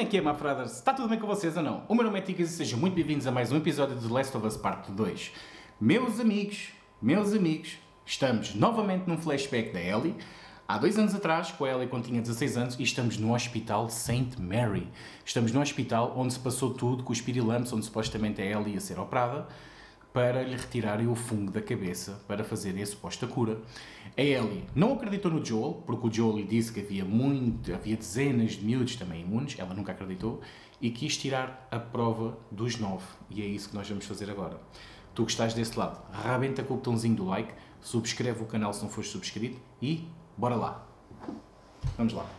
que é, Mafraders? Está tudo bem com vocês ou não? O meu nome é Ticas e sejam muito bem-vindos a mais um episódio de The Last of Us Parte 2. Meus amigos, estamos novamente num flashback da Ellie. Há 2 anos atrás, com a Ellie quando tinha 16 anos, e estamos no Hospital St. Mary. Estamos no hospital onde se passou tudo, com os pirilamps, onde supostamente a Ellie ia ser operada, para lhe retirarem o fungo da cabeça, para fazer a suposta cura. A Ellie não acreditou no Joel, porque o Joel lhe disse que havia dezenas de miúdos também imunes, ela nunca acreditou, e quis tirar a prova dos 9. E é isso que nós vamos fazer agora. Tu que estás desse lado, rebenta com o botãozinho do like, subscreve o canal se não fores subscrito e bora lá. Vamos lá.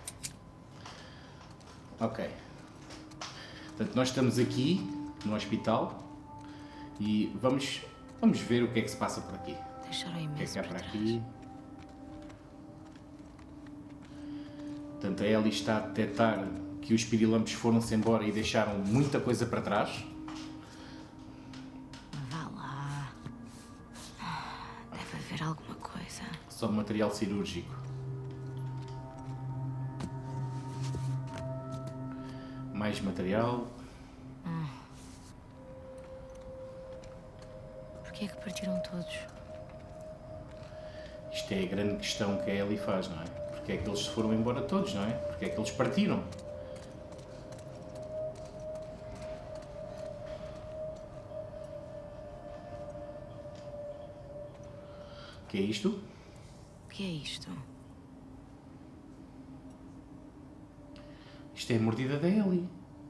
Ok. Portanto, nós estamos aqui no hospital e vamos ver o que é que se passa por aqui. O que é que há por aqui? Portanto, a Ellie está a detectar que os pirilampos foram-se embora e deixaram muita coisa para trás. Vá lá. Deve haver alguma coisa. Só material cirúrgico. Mais material. Porquê é que partiram todos? Isto é a grande questão que a Ellie faz, não é? Porque é que eles se foram embora todos, não é? Porque é que eles partiram? O que é isto? O que é isto? Isto é a mordida da Ellie.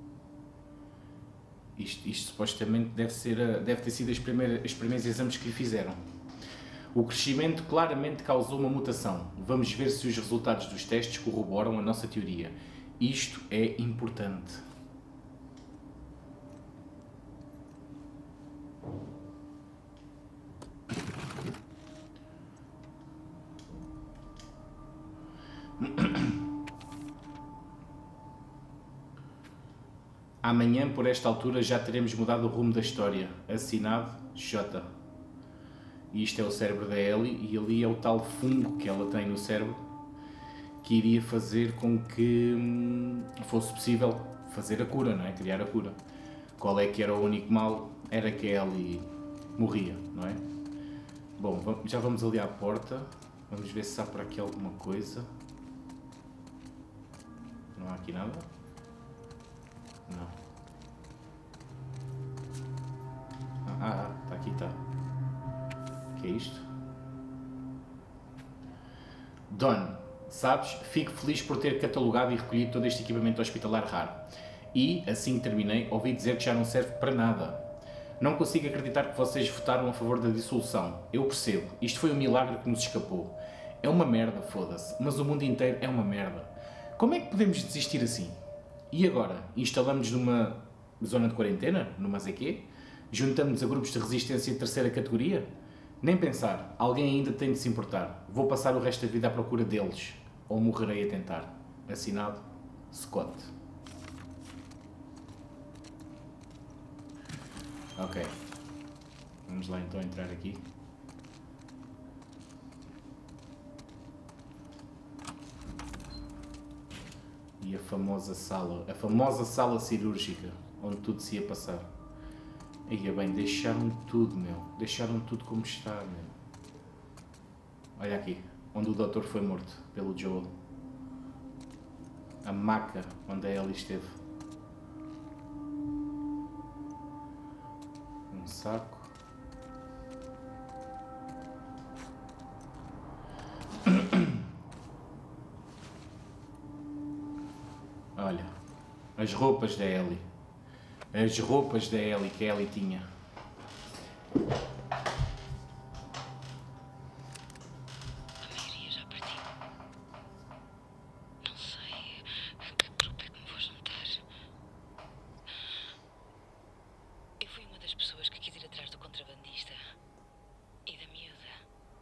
Isto supostamente deve ter sido os primeiros exames que lhe fizeram. O crescimento claramente causou uma mutação. Vamos ver se os resultados dos testes corroboram a nossa teoria. Isto é importante. Amanhã, por esta altura, já teremos mudado o rumo da história. Assinado J. E isto é o cérebro da Ellie e ali é o tal fungo que ela tem no cérebro que iria fazer com que fosse possível fazer a cura, não é? Criar a cura. Qual é que era o único mal? Era que a Ellie morria, não é? Bom, já vamos ali à porta. Vamos ver se há por aqui alguma coisa. Não há aqui nada? Não. Está aqui, está. O que é isto? Don, sabes, fico feliz por ter catalogado e recolhido todo este equipamento hospitalar raro. E, assim que terminei, ouvi dizer que já não serve para nada. Não consigo acreditar que vocês votaram a favor da dissolução. Eu percebo, isto foi um milagre que nos escapou. É uma merda, foda-se, mas o mundo inteiro é uma merda. Como é que podemos desistir assim? E agora? Instalamos-nos numa zona de quarentena? Numa ZQ? Juntamos-nos a grupos de resistência de terceira categoria? Nem pensar, alguém ainda tem de se importar. Vou passar o resto da vida à procura deles. Ou morrerei a tentar. Assinado, Scott. Ok. Vamos lá então entrar aqui. E a famosa sala cirúrgica, onde tudo se ia passar. Ia bem, deixaram tudo, meu. Deixaram tudo como está, meu. Olha aqui, onde o doutor foi morto, pelo Joel. A maca onde a Ellie esteve. Um saco. Olha, as roupas da Ellie. As roupas da Ellie que a Ellie tinha. A maioria já partiu. Não sei a que grupo é que me vou juntar. Eu fui uma das pessoas que quis ir atrás do contrabandista e da miúda.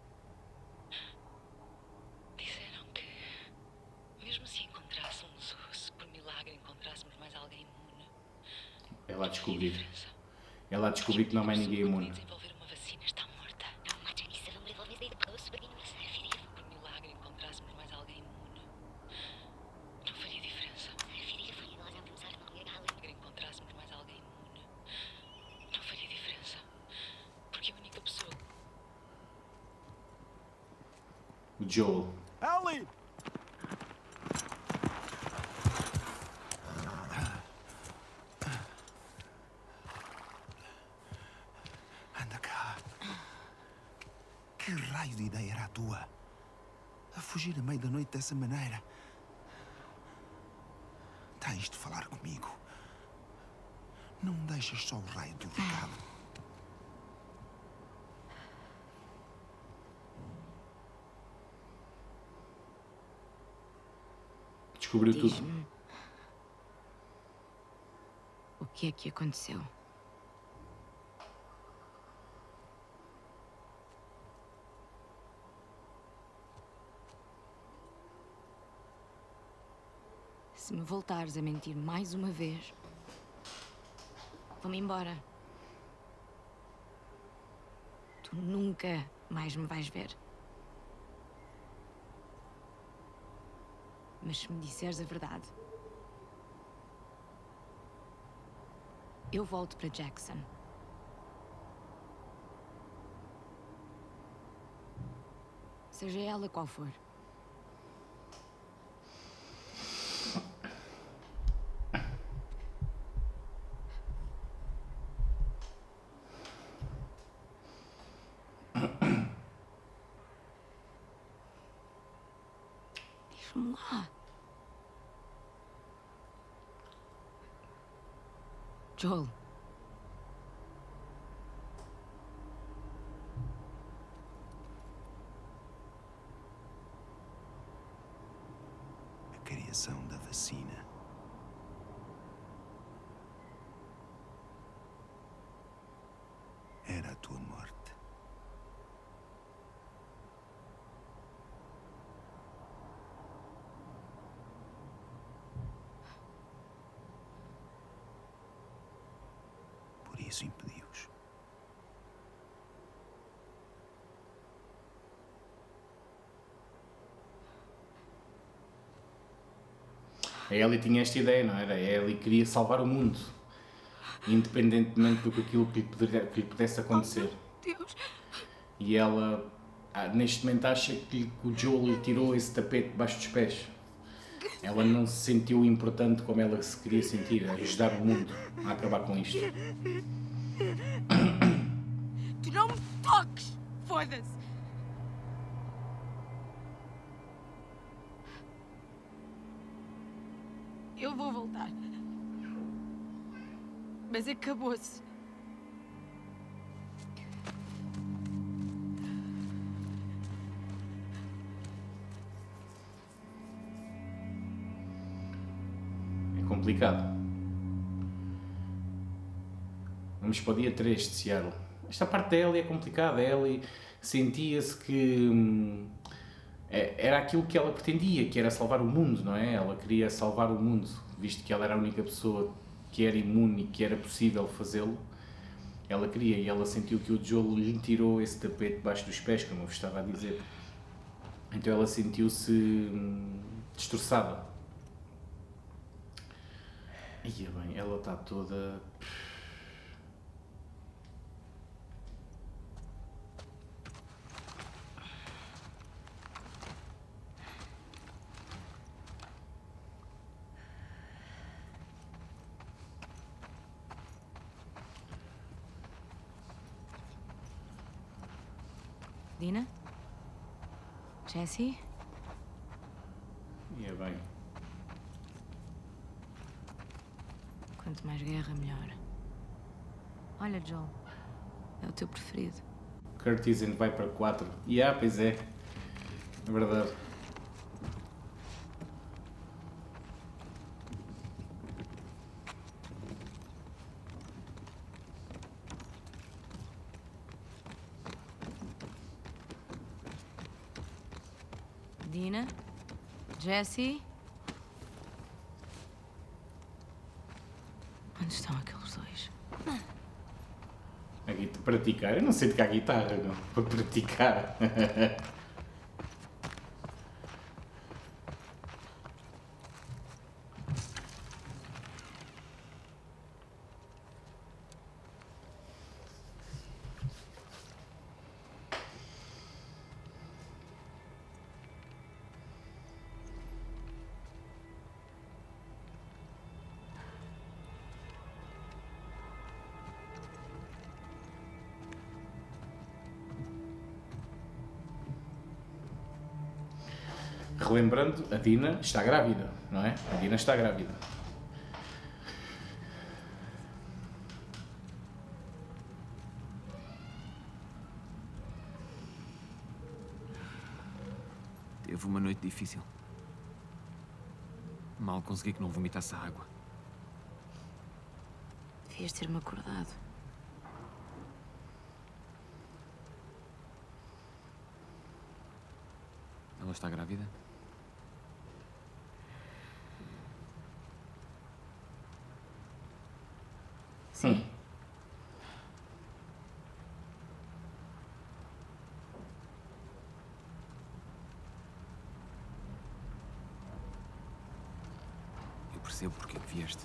Disseram que, mesmo se encontrássemos ou se por milagre encontrássemos mais alguém imune, Ela a descobrir que não há mais ninguém imune. desenvolver uma vacina está morta. Por milagre encontrássemos mais alguém imune, não faria diferença. O Joel. Ellie! Anda cá. Que raio de ideia era a tua? A fugir a meio da noite dessa maneira? Tens de falar comigo. Não deixas só o raio do recado. Descobriu tudo. Diz-me. O que é que aconteceu? Se me voltares a mentir mais uma vez, vou-me embora. Tu nunca mais me vais ver. Mas se me disseres a verdade, eu volto para Jackson. Seja ela qual for. Diz-me lá. Joel. A criação da vacina. Era a tua morte. Por isso impedi-os. A Ellie tinha esta ideia, não era? A Ellie queria salvar o mundo, independentemente do que aquilo que lhe pudesse acontecer. Deus. E ela, neste momento, acha que o Joel lhe tirou esse tapete debaixo dos pés. Ela não se sentiu importante como ela se queria sentir, a ajudar o mundo a acabar com isto. Tu não me toques! Foda-se! Eu vou voltar. Mas acabou-se. É complicado. Vamos para o dia 3 de Seattle. Esta parte da Ellie é complicada. A Ellie sentia-se que era aquilo que ela pretendia, que era salvar o mundo, não é? Ela queria salvar o mundo, visto que ela era a única pessoa que era imune e que era possível fazê-lo. Ela queria, e ela sentiu que o Joel lhe tirou esse tapete debaixo dos pés, como eu vos estava a dizer. Então ela sentiu-se destroçada. Ia bem, ela está toda... Dina? Jessie? Ia bem. Quanto mais guerra, melhor. Olha, Joel. É o teu preferido. Curtis vai para 4. Pois é. É verdade. Dina? Jessie? Onde estão aqueles dois? Praticar? Eu não sei tocar guitarra, não. Para praticar. Relembrando, a Dina está grávida, não é? A Dina está grávida. Teve uma noite difícil. Mal consegui que não vomitasse a água. Devias ter-me acordado. Ela está grávida? Sim. Eu percebo porque é que vieste.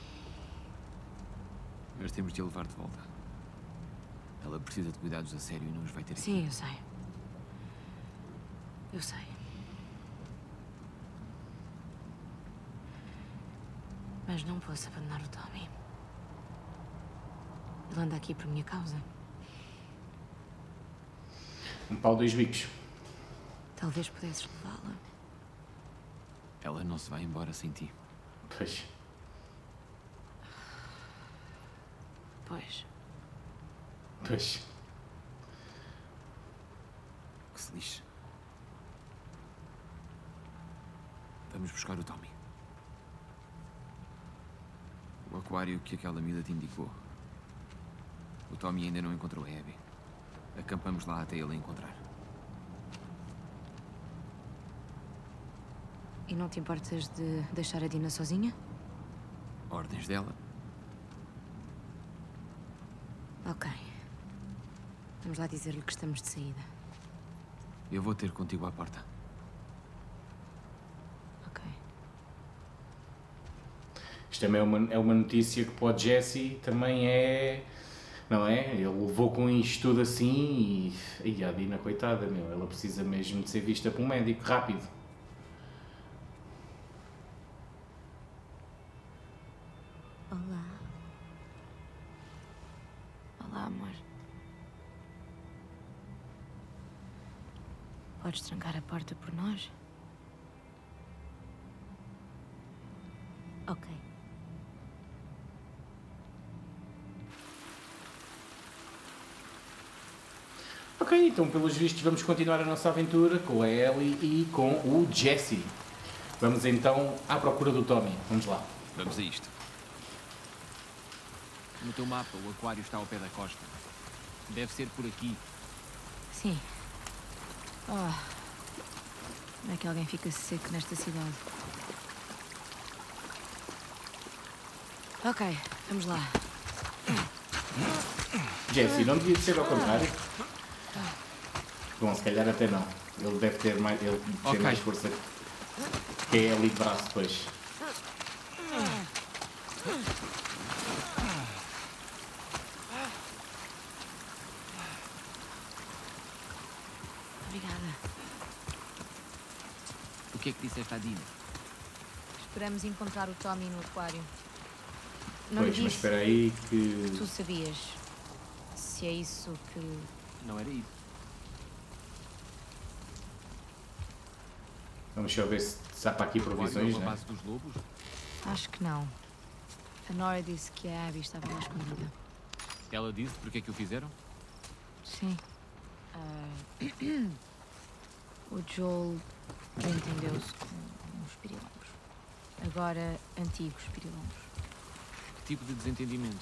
Mas temos de a levar de volta. Ela precisa de cuidados a sério e não os vai ter aqui. Sim, eu sei. Eu sei. Mas não posso abandonar o Tommy. Ele anda aqui por minha causa. Um pau, dois bicos. Talvez pudesses levá-la. Ela não se vai embora sem ti. Pois. Pois. Pois. Que se lixe. Vamos buscar o Tommy. O aquário que aquela miúda te indicou. O Tommy ainda não encontrou a Abby. Acampamos lá até ele a encontrar. E não te importas de deixar a Dina sozinha? Ordens dela. Ok. Vamos lá dizer-lhe que estamos de saída. Eu vou ter contigo à porta. Ok. Isto também é uma notícia que para o Jesse também é... Não é? Ele levou com isto tudo assim e a Dina, coitada, meu, ela precisa mesmo de ser vista por um médico, rápido. Olá. Olá, amor. Podes trancar a porta por nós? Ok. Ok, então pelos vistos vamos continuar a nossa aventura com a Ellie e com o Jesse. Vamos então à procura do Tommy. Vamos lá. Vamos a isto. No teu mapa, o aquário está ao pé da costa. Deve ser por aqui. Sim. Oh. Como é que alguém fica seco nesta cidade? Ok, vamos lá. Jesse, não devia ser ao contrário? Bom, se calhar até não. Ele deve ter mais, ele tem Ok. mais força que a Ellie de braço depois. Obrigada. O que é que disseste à Dina? Esperamos encontrar o Tommy no aquário. Não Pois, lhe mas disse. espera aí que... Tu sabias. Se é isso que... Não era isso. Vamos só ver se há para aqui O aquário é provisões, uma né? base dos lobos? Acho que não. A Nora disse que a Abby estava lá escondida. Ela disse porque é que o fizeram? Sim. O Joel entendeu-se com uns pirilampos. Agora, antigos pirilampos. Que tipo de desentendimento?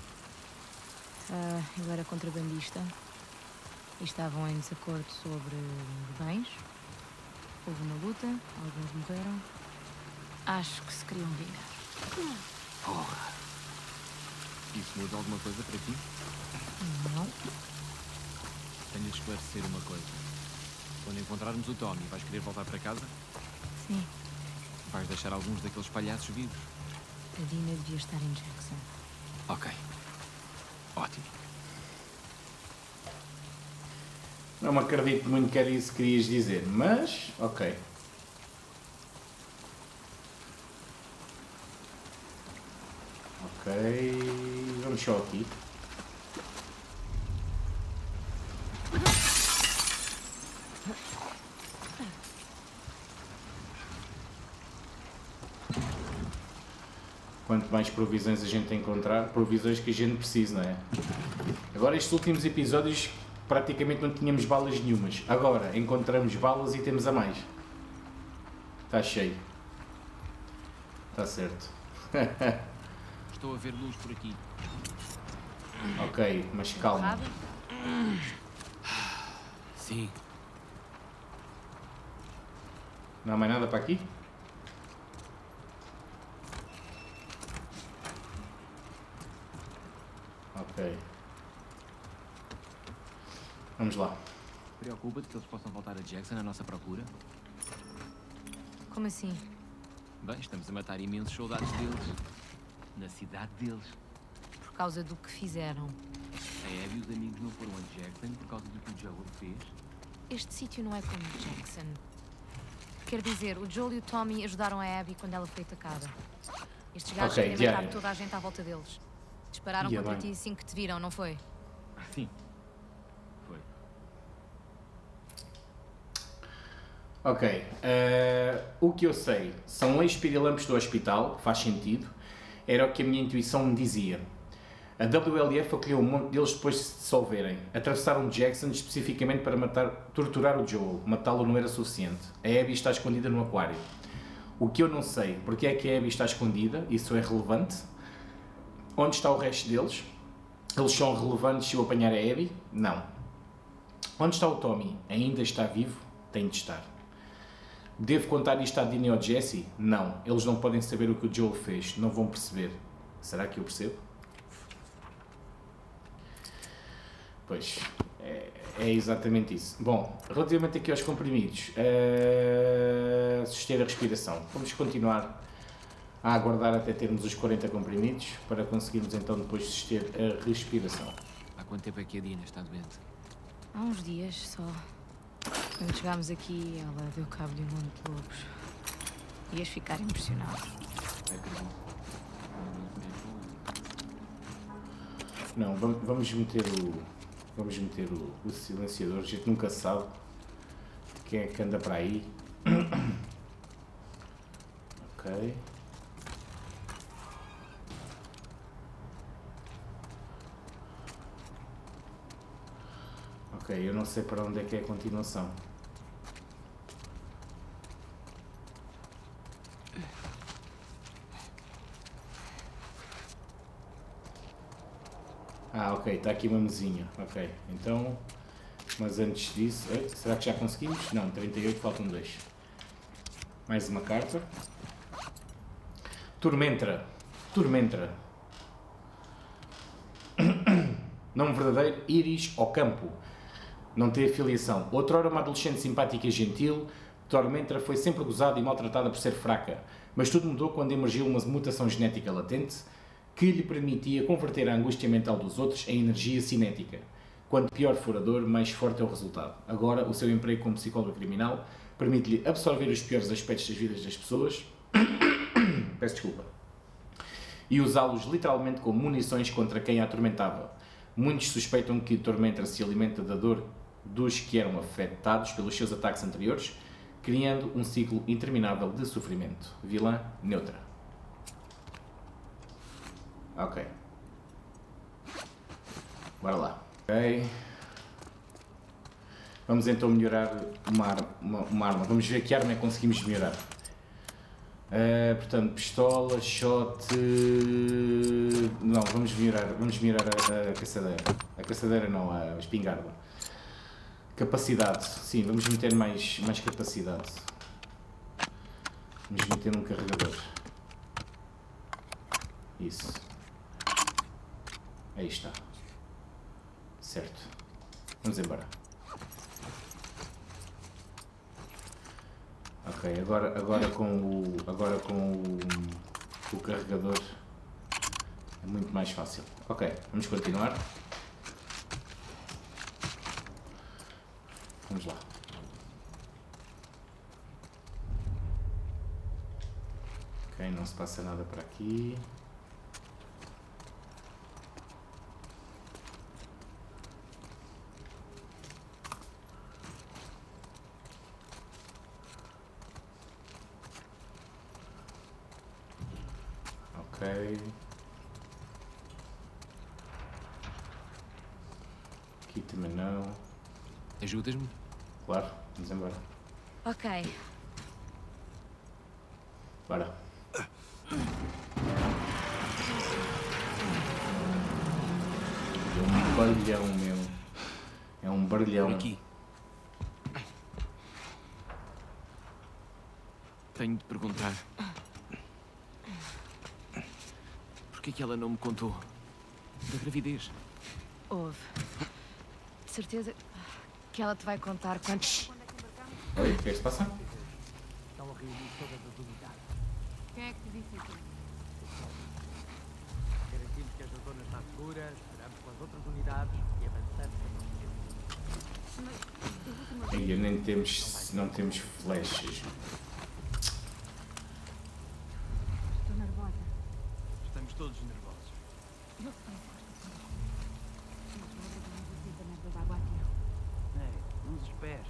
Ele era contrabandista e estavam em desacordo sobre bens. Houve uma luta, alguns morreram. Acho que se queriam vingar. Porra! Isso muda alguma coisa para ti? Não. Tenho de esclarecer uma coisa. Quando encontrarmos o Tommy, vais querer voltar para casa? Sim. Vais deixar alguns daqueles palhaços vivos? A Dina devia estar em Jackson. Ok. Ótimo. Não me acredito muito que era isso que querias dizer, mas... Ok. Ok... Vamos só aqui. quanto mais provisões a gente encontrar, provisões que a gente precisa, não é? Agora estes últimos episódios praticamente não tínhamos balas nenhumas. Agora encontramos balas e temos a mais. Está cheio. Está certo. Estou a ver luz por aqui. Ok, mas calma. Sim. Não há mais nada para aqui? Ok. Vamos lá. Preocupa-te que eles possam voltar a Jackson à nossa procura? Como assim? Bem, estamos a matar imensos soldados deles. Na cidade deles. Por causa do que fizeram. A Abby e os amigos não foram a Jackson por causa do que o Joel fez? Este sítio não é como Jackson. Quer dizer, o Joel e o Tommy ajudaram a Abby quando ela foi atacada. Estes gajos Ok, querem diário. matar toda a gente à volta deles. Dispararam Ia contra bem. ti assim que te viram, não foi? Sim. Foi. Ok. O que eu sei são ex-pirilampos do hospital, faz sentido. Era o que a minha intuição me dizia. A WLF acolheu um monte deles depois de se dissolverem. Atravessaram Jackson especificamente para torturar o Joel. Matá-lo não era suficiente. A Abby está escondida no aquário. O que eu não sei, porque é que a Abby está escondida, isso é relevante. Onde está o resto deles? Eles são relevantes se eu apanhar a Abby? Não. Onde está o Tommy? Ainda está vivo? Tem de estar. Devo contar isto à Dini ou Jesse? Não. Eles não podem saber o que o Joel fez. Não vão perceber. Será que eu percebo? Pois, é exatamente isso. Bom, relativamente aqui aos comprimidos, suster a respiração. Vamos continuar a aguardar até termos os 40 comprimidos para conseguirmos então depois suster a respiração. Há quanto tempo é que a Dina está doente? Há uns dias só. Quando chegámos aqui, ela deu cabo de um monte de lobos. Ias ficar impressionado. Acredito. Não, vamos meter o silenciador, a gente nunca sabe quem é que anda para aí. Ok. Ok, eu não sei para onde é que é a continuação. Ah, ok, está aqui uma mesinha. Ok, então, mas antes disso, será que já conseguimos? Não, 38, faltam 2. Mais uma carta. Tormentra. Tormentra. Nome verdadeiro, Iris Ocampo. Não tem afiliação. Outrora uma adolescente simpática e gentil, Tormentra foi sempre gozada e maltratada por ser fraca, mas tudo mudou quando emergiu uma mutação genética latente que lhe permitia converter a angústia mental dos outros em energia cinética. Quanto pior for a dor, mais forte é o resultado. Agora, o seu emprego como psicóloga criminal permite-lhe absorver os piores aspectos das vidas das pessoas peço desculpa, e usá-los literalmente como munições contra quem a atormentava. Muitos suspeitam que Tormentra se alimenta da dor dos que eram afetados pelos seus ataques anteriores, criando um ciclo interminável de sofrimento. Vilã neutra. Ok. Bora lá. Ok. Vamos então melhorar uma arma. Vamos ver que arma é que conseguimos melhorar. Portanto, pistola, shot... Não, vamos melhorar a caçadeira. A caçadeira não, a espingarda. Capacidade. Sim, vamos meter mais capacidade. Vamos meter um carregador. Isso. Aí está. Certo. Vamos embora. Ok, agora com o carregador é muito mais fácil. Ok, vamos continuar. Vamos lá. Ok, não se passa nada por aqui. Ok. Ok. Aqui também não. Ajudas-me? Claro, vamos embora. Ok. Bora. É um barulhão, meu. É um barulhão. Por aqui. Tenho de perguntar. Porquê que ela não me contou da gravidez? Houve. De certeza que ela te vai contar quando... Oi, o que é que se passa? Estão a reunir todas as unidades. Quem é que te disse isso? Garantimos que esta zona está segura, esperamos com as outras unidades e avançamos para o centro. Aí nem temos, não temos flechas. Estou nervosa. Estamos todos nervosos. Eu sei. Mas vou ter que me merda de água aqui. Ei, uns pés.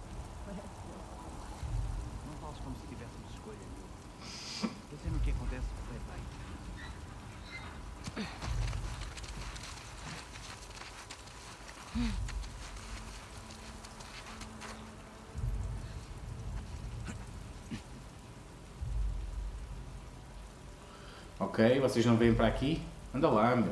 Não fales como se tivéssemos escolha nenhuma. Eu sei no que acontece correr bem. Ok, vocês não vêm para aqui? Anda lá, meu.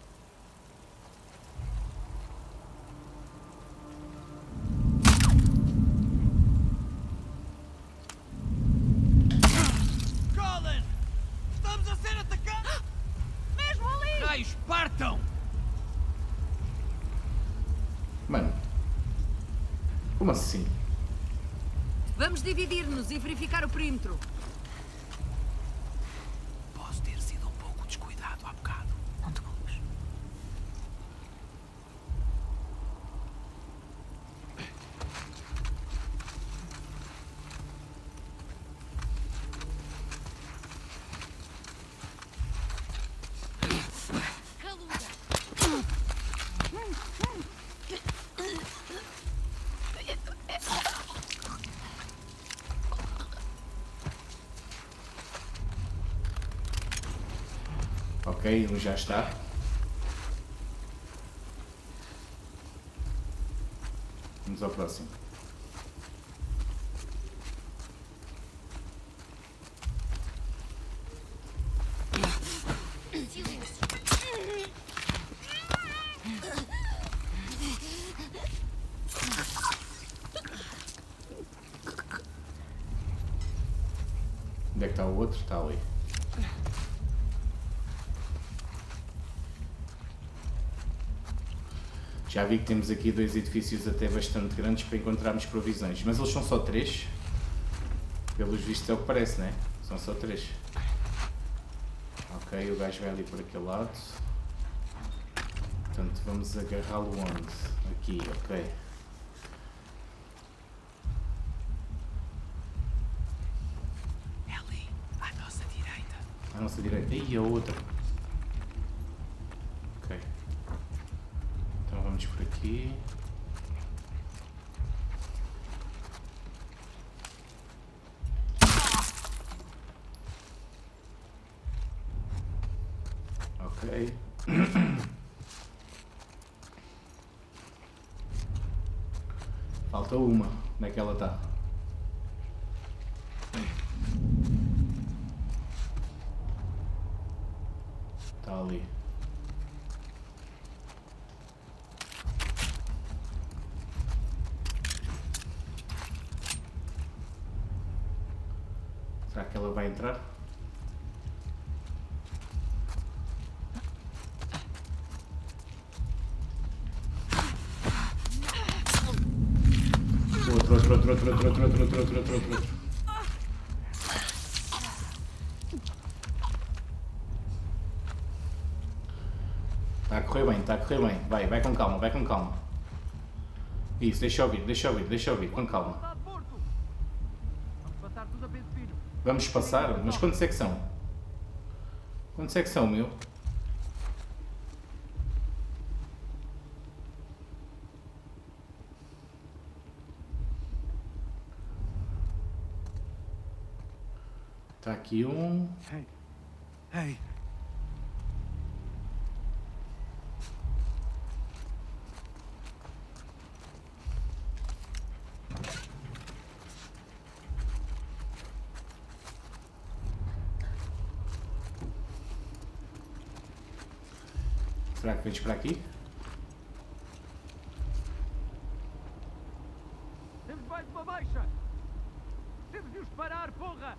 Colin! Estamos a ser atacados! Mesmo ali! Raios, partam! Mano. Como assim? Vamos dividir-nos e verificar o perímetro. Posso ter sido um pouco descuidado há bocado. Não te culpes. Ok, um já está. Vamos ao próximo. Onde é que está o outro? Está ali. Já vi que temos aqui dois edifícios até bastante grandes para encontrarmos provisões. Mas eles são só 3? Pelos vistos é o que parece, não é? São só 3. Ok, o gajo vai ali por aquele lado. Portanto, vamos agarrá-lo onde? Aqui, ok. Ellie, à nossa direita. À nossa direita. E a outra. Ok. Então vamos por aqui. Ok. Falta uma. Onde é que ela está? Está ali. Será que ela vai entrar? Outro. Está a correr bem, está a correr bem. Vai com calma, vai com calma. Isso, deixa eu ouvir, com calma. Está porto! Vamos passar tudo a peso fino. Vamos passar? Mas quantos é que são? Quantos é que são, meu? Está aqui um. Ei, Será que vens para aqui? Temos mais uma baixa! Temos de os parar, porra!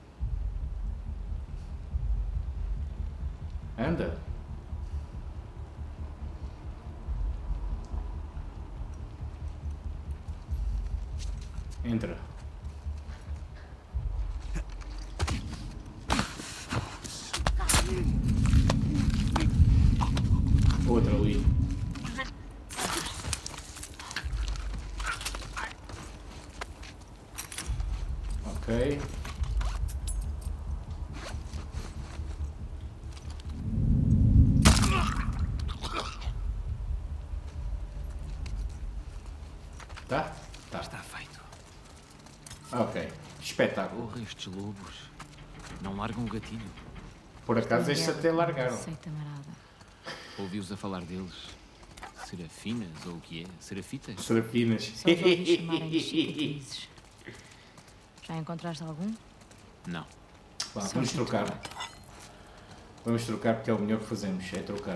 Anda. Entra. Outra ali. Ok. Tá? Tá. Está feito. Ok. Espetáculo. Porra, estes lobos. Não largam o gatilho. Por acaso estes Guerra, até largaram. Aceita marada. Ouvi-os a falar deles. Serafinas, ou o que é? Serafitas? Serafinas. Só os ouvi chamarem de cicatrizes. Já encontraste algum? Não. Vá, São vamos muito trocar. bem. Vamos trocar porque é o melhor que fazemos, é trocar.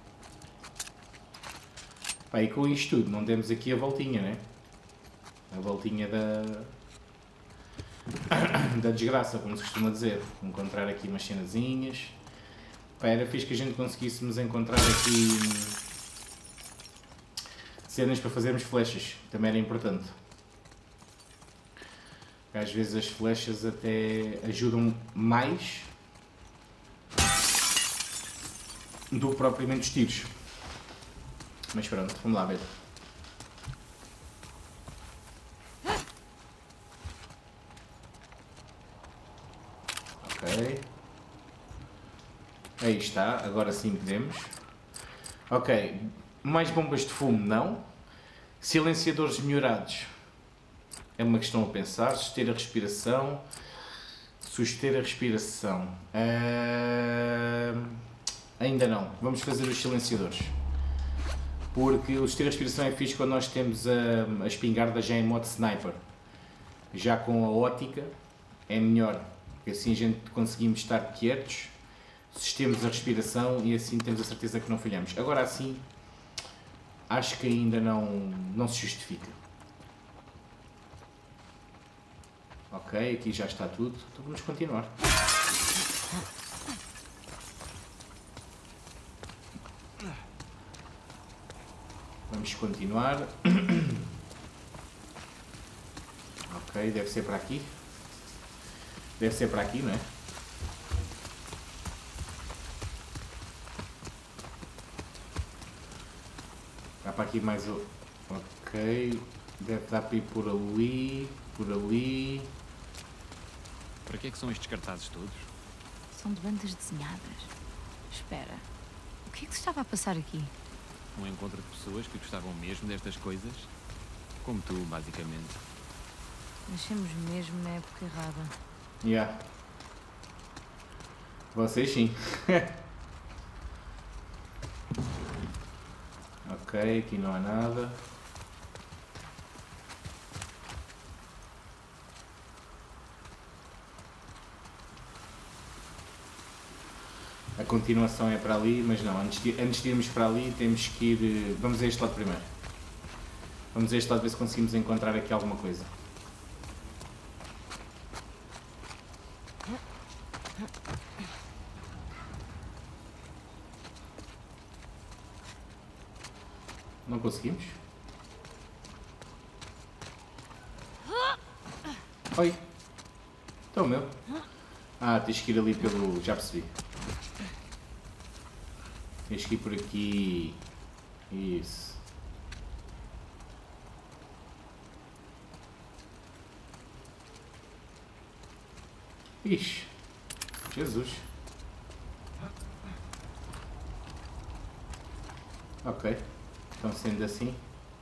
Pá, e com isto tudo, não demos aqui a voltinha, né? A voltinha da desgraça, como se costuma dizer. Encontrar aqui umas cenazinhas. Pá, era fixe que a gente conseguíssemos encontrar aqui cenas para fazermos flechas. Também era importante. Às vezes as flechas até ajudam mais do que propriamente os tiros. Mas pronto, vamos lá ver. Ok. Aí está, agora sim podemos. Ok, mais bombas de fumo não. Silenciadores melhorados. É uma questão a pensar. Suster a respiração. Suster a respiração. Ainda não. Vamos fazer os silenciadores. Porque o suster a respiração é fixe quando nós temos a espingarda já em modo sniper. Já com a ótica é melhor. Porque assim a gente conseguimos estar quietos, sustemos a respiração e assim temos a certeza que não falhamos. Agora assim, acho que ainda não se justifica. Ok, aqui já está tudo. Então vamos continuar. Vamos continuar. Ok, deve ser para aqui. Deve ser para aqui, não é? Dá para aqui mais o... Ok. Deve dar para ir por ali. Por ali. Para que é que são estes cartazes todos? São de bandas desenhadas. Espera. O que é que se estava a passar aqui? Um encontro de pessoas que gostavam mesmo destas coisas? Como tu, basicamente. Nascemos mesmo na época errada. Yeah. Vocês sim. Ok, aqui não há nada. A continuação é para ali, mas não, antes de irmos para ali temos que ir... Vamos a este lado primeiro. Vamos a este lado ver se conseguimos encontrar aqui alguma coisa. Não conseguimos? Oi! Então, meu. Ah, tens que ir ali pelo... Já percebi. Tens que ir por aqui. Isso. Ixi. Jesus. Ok. Então, sendo assim,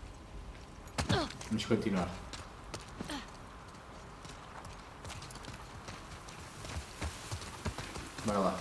vamos continuar. Bora lá.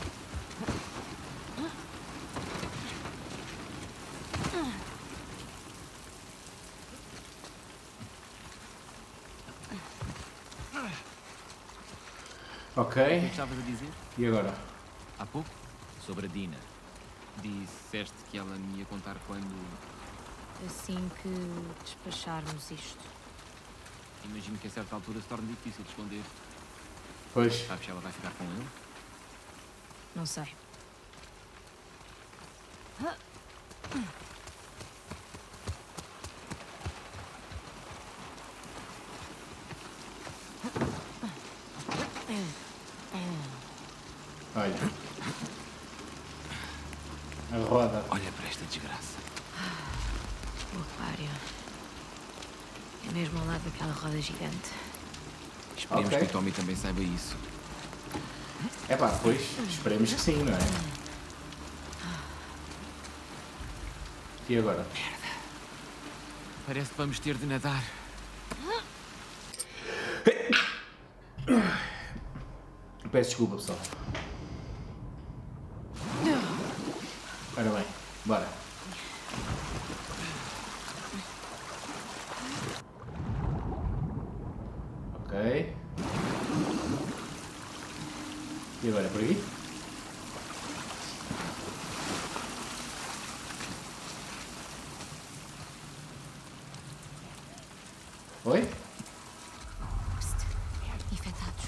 Ok. O que estavas a dizer? E agora? Há pouco? Sobre a Dina. Disseste que ela me ia contar quando... Assim que despacharmos isto. Imagino que a certa altura se torne difícil de esconder. Pois. Sabes se ela vai ficar com ele? Não sei. Olha. A roda. Olha para esta desgraça. O aquário. É mesmo ao lado daquela roda gigante. Esperemos Ok. que o Tommy também saiba isso. É pá, pois. Esperemos que sim, não é? E agora? Parece que vamos ter de nadar. Peço desculpa, pessoal. Ora bem, bora. Ok. E agora, por aqui? Oi? Psst. Infectados.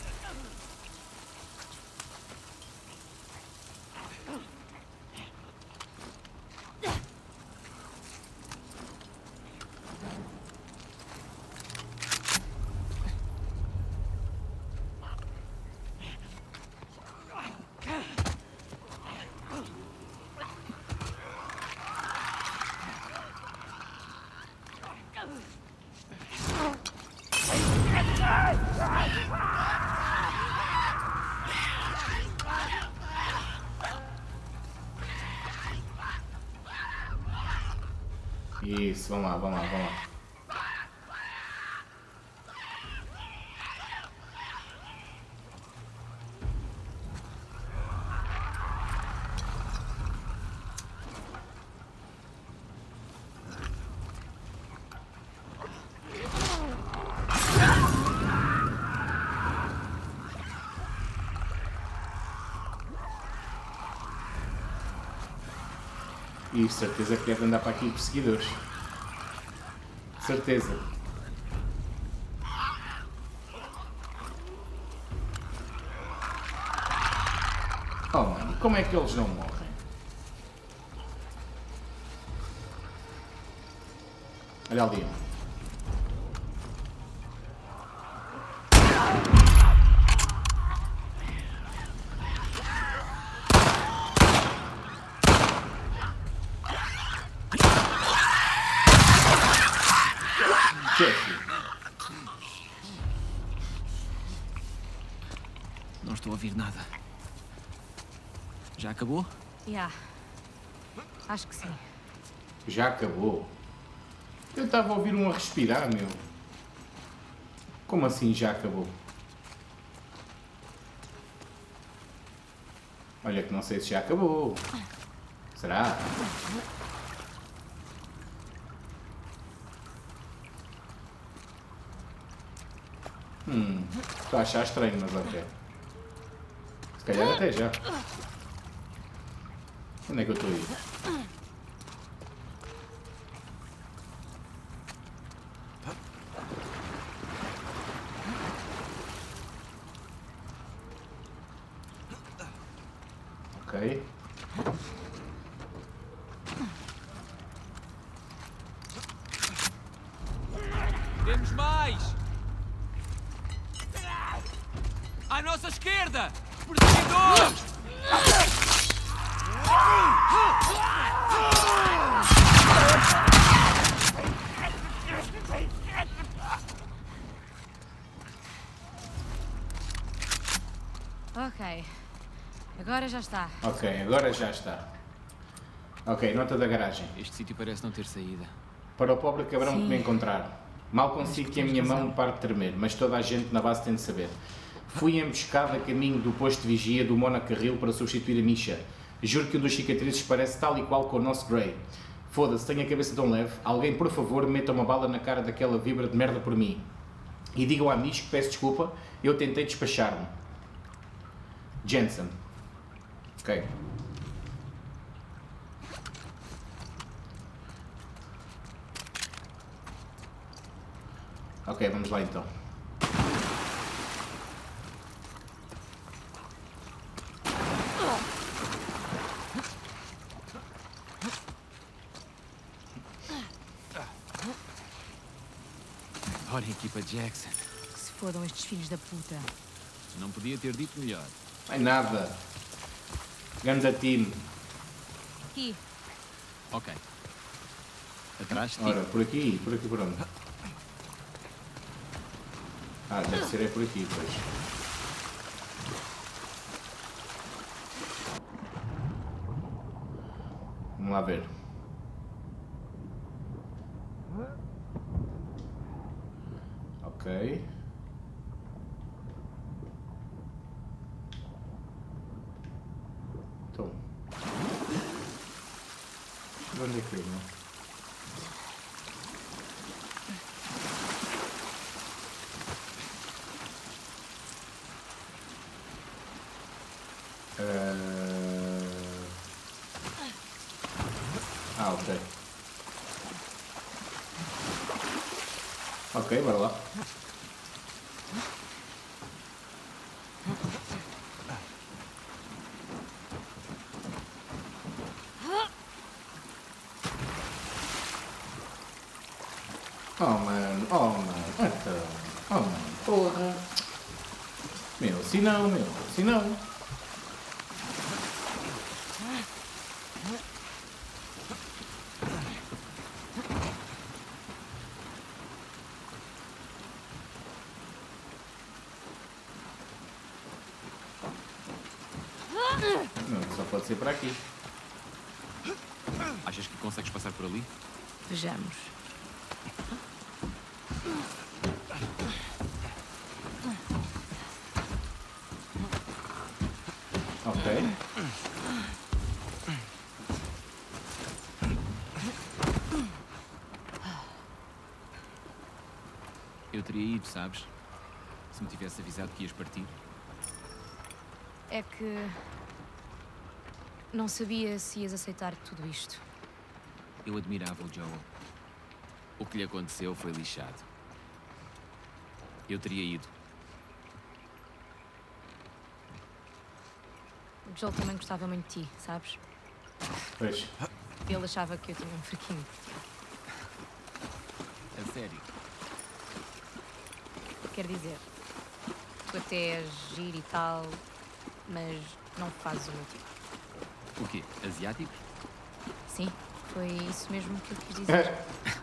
Isso, vamos lá, vamos lá, vamos lá. E certeza que deve andar para aqui perseguidores. Certeza. Oh mano, como é que eles não morrem? Olha ali. Chefe. Não estou a ouvir nada. Já acabou? Yeah. Acho que sim. Já acabou? Eu estava a ouvir um a respirar, meu. Como assim já acabou? Olha que não sei se já acabou. Será? Estou a achar estranho, mas ok. Se calhar até já. Onde é que eu estou a ir? Ok. Temos mais! À nossa esquerda! Perseguidores! Ok. Agora já está. Ok, agora já está. Ok, nota da garagem. Este sítio parece não ter saída. Para o pobre cabrão que Sim. me encontraram. Mal consigo Acho que que a tens minha razão. mão me pare de tremer, mas toda a gente na base tem de saber. Fui emboscado a caminho do posto de vigia do Monacarril para substituir a Misha. Juro que um dos cicatrizes parece tal e qual com o nosso Grey. Foda-se, tenho a cabeça tão leve. Alguém, por favor, meta uma bala na cara daquela vibra de merda por mim. E digam à Mish que peço desculpa, eu tentei despachar-me. Jensen. Ok. Ok, vamos lá então. Olha a equipa Jackson. Que se fodam estes filhos da puta. Não podia ter dito melhor. Não é nada. Ganda time. Aqui. Ok. Atrás de ti. Ora, por aqui por onde? Ah, deve ser é por aqui, pois. Vamos lá ver. Ok. Então. De onde é que eu, não? Ok. Ok, bora lá. Oh, mano. Então. Oh, mano. Porra. Meu, se não. Não, só pode ser para aqui. Achas que consegues passar por ali? Vejamos. Ok. Eu teria ido, sabes? Se me tivesse avisado que ias partir. É que... não sabia se ias aceitar tudo isto. Eu admirava o Joel. O que lhe aconteceu foi lixado. Eu teria ido. O Joel também gostava muito de ti, sabes? Pois. Ele achava que eu tinha um fraquinho. A sério. Quer dizer, tu até és giro e tal, mas não fazes o meu tipo. O quê? Asiáticos? Sim, foi isso mesmo que eu quis dizer.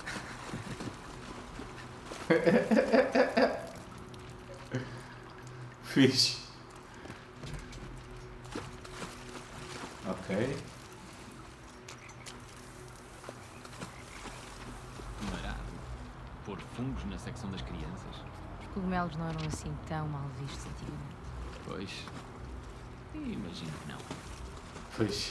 Fixe. Ok. Marado. Pôr fungos na secção das crianças? Os cogumelos não eram assim tão mal vistos antigamente. Pois. Imagino que não. Pois.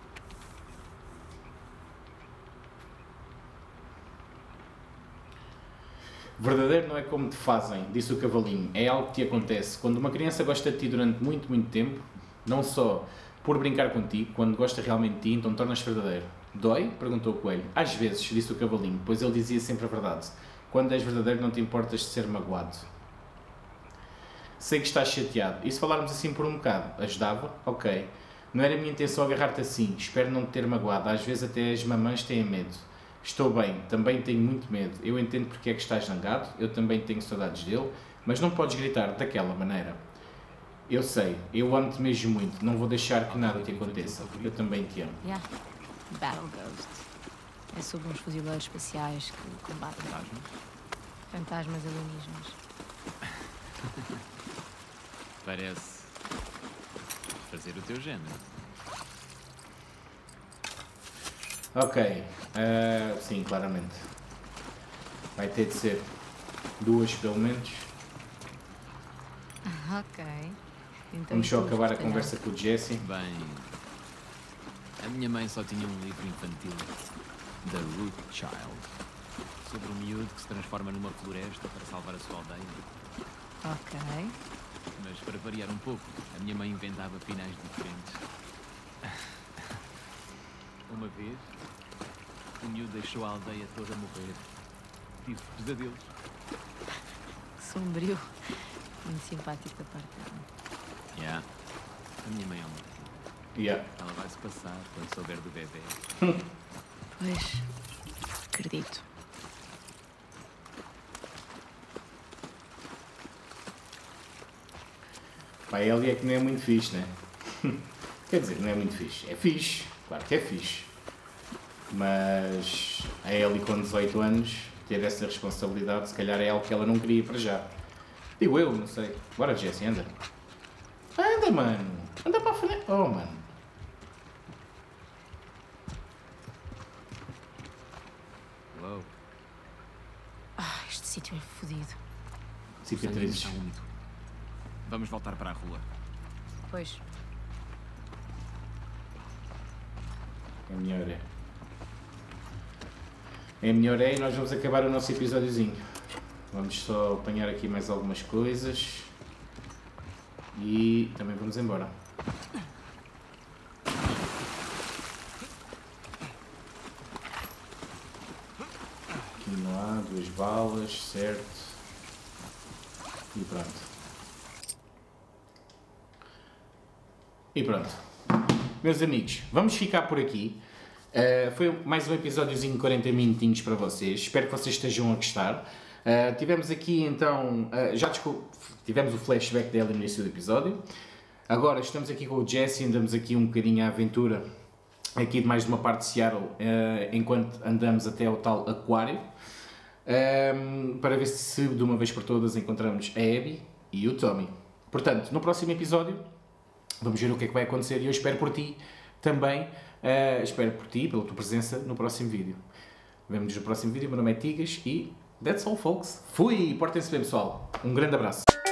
Verdadeiro não é como te fazem, disse o cavalinho. É algo que te acontece. Quando uma criança gosta de ti durante muito, muito tempo, não só por brincar contigo, quando gosta realmente de ti, então tornas verdadeiro. Dói? Perguntou o coelho. Às vezes, disse o cavalinho, pois ele dizia sempre a verdade. Quando és verdadeiro não te importas de ser magoado. Sei que estás chateado. E se falarmos assim por um bocado? Ajudava? Ok. Não era a minha intenção agarrar-te assim. Espero não te ter magoado. Às vezes até as mamães têm medo. Estou bem. Também tenho muito medo. Eu entendo porque é que estás zangado. Eu também tenho saudades dele. Mas não podes gritar daquela maneira. Eu sei. Eu amo-te mesmo muito. Não vou deixar que nada te aconteça. Eu também te amo. Yeah. Battle Ghost. É sobre uns fuzileiros espaciais que combatem fantasmas alienígenas. Parece fazer o teu género. Ok. Sim, claramente. Vai ter de ser 2 pelo menos. Ok. Então, Vamos só tu, acabar a se calhar. conversa com o Jesse. Bem, a minha mãe só tinha um livro infantil, The Root Child, sobre um miúdo que se transforma numa floresta para salvar a sua aldeia. Ok. Mas para variar um pouco, a minha mãe inventava finais diferentes. Uma vez, o miúdo deixou a aldeia toda morrer. Tive pesadelos. sombrio. Muito simpático da parte dela. Yeah. A minha mãe é uma. Yeah. Ela vai se passar quando souber do bebê. Pois, acredito. Pá, a Ellie é que não é muito fixe, né? Quer dizer, não é muito fixe. É fixe, claro que é fixe. Mas a Ellie com 18 anos, ter essa responsabilidade, se calhar é algo que ela não queria para já. Digo eu, não sei. Bora, Jesse, anda. Anda, mano. Anda para a frente. Oh, mano. Uou. Este sítio é fodido. O sangue Cicatrizes. está úmido. Vamos voltar para a rua. Pois, É melhor, é. É melhor, é. E nós vamos acabar o nosso episódiozinho. Vamos só apanhar aqui mais algumas coisas. E também vamos embora. Aqui não há, 2 balas, certo. E pronto. E pronto. Meus amigos, vamos ficar por aqui. Foi mais um episódiozinho de 40 minutinhos para vocês. Espero que vocês estejam a gostar. Tivemos aqui então, tivemos o flashback dela no início do episódio. Agora estamos aqui com o Jesse, andamos aqui um bocadinho à aventura, aqui de mais de uma parte de Seattle, enquanto andamos até ao tal aquário, para ver se de uma vez por todas encontramos a Abby e o Tommy. Portanto, no próximo episódio, vamos ver o que é que vai acontecer e eu espero por ti também, espero por ti, pela tua presença no próximo vídeo. Vemo-nos no próximo vídeo, meu nome é Tigas e that's all, folks. Fui! Portem-se bem, pessoal. Um grande abraço.